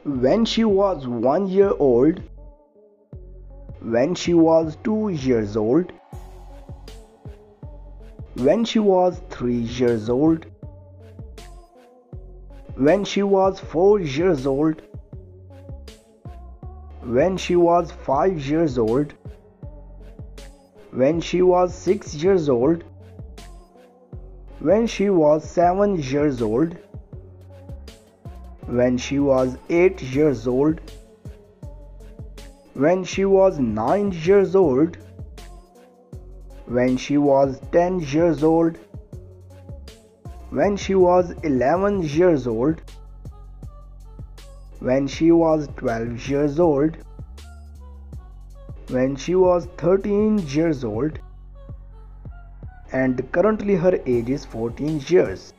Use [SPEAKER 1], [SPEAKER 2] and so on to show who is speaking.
[SPEAKER 1] when she was 1 year old, when she was 2 years old, when she was 3 years old, when she was 4 years old, when she was 5 years old, when she was 6 years old, when she was 7 years old, when she was 8 years old, when she was 9 years old, when she was 10 years old, when she was 11 years old, when she was 12 years old, when she was 13 years old, and currently her age is 14 years.